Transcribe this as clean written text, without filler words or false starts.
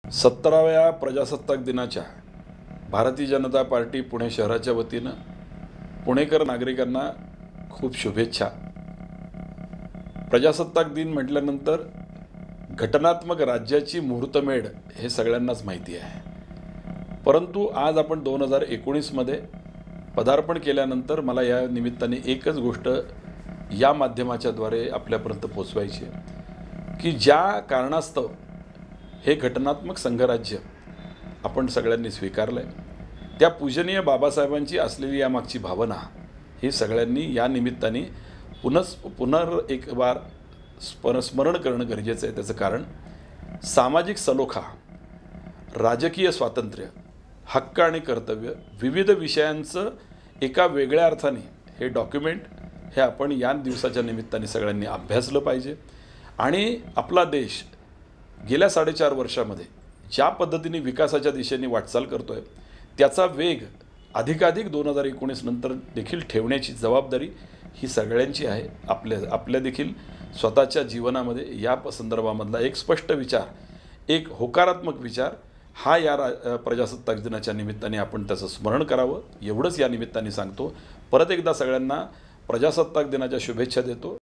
17व्या प्रजासत्ताक दिनाच्या भारतीय जनता पार्टी पुणे शहराच्या वतीनं पुणेकर नागरिकांना खूप शुभेच्छा। प्रजासत्ताक दिन म्हटल्यानंतर घटनात्मक राज्याची मुहूर्तमेढ हे सगळ्यांनाच माहिती आहे, परंतु आज आपण 2019 मध्ये पदार्पण केल्यानंतर मला या निमित्ताने एकच गोष्ट या माध्यमाच्याद्वारे आपल्यापर्यंत पोहोचवायची आहे की ज्या कारणास्तव हे घटनात्मक संघराज्य आपण सगळ्यांनी स्वीकारलं आहे, त्या पूजनीय बाबासाहेबांची असलेली यामागची भावना ही सगळ्यांनी या निमित्ताने एक बार स्मरण करणं गरजेचं आहे। त्याचं कारण सामाजिक सलोखा, राजकीय स्वातंत्र्य, हक्क आणि कर्तव्य, विविध विषयांचं एका वेगळ्या अर्थाने हे डॉक्युमेंट हे आपण या दिवसाच्या निमित्ताने सगळ्यांनी अभ्यासलं पाहिजे। आणि आपला देश गेल्या 4.5 वर्षामध्ये ज्या पद्धतीने विकासाच्या दिशेने वाटचाल करतोय त्याचा वेग अधिकाधिक 2019 नंतर देखील ठेवण्याची जबाबदारी ही सगळ्यांची आहे। आपल्या देखील स्वतःच्या जीवनामध्ये या संदर्भामधला एक स्पष्ट विचार, एक होकारात्मक विचार हा या प्रजासत्ताक दिनाच्या निमित्ताने आपण त्याचं स्मरण करावं, एवढंच या निमित्ताने सांगतो। परत एकदा सगळ्यांना प्रजासत्ताक दिनाच्या शुभेच्छा देतो।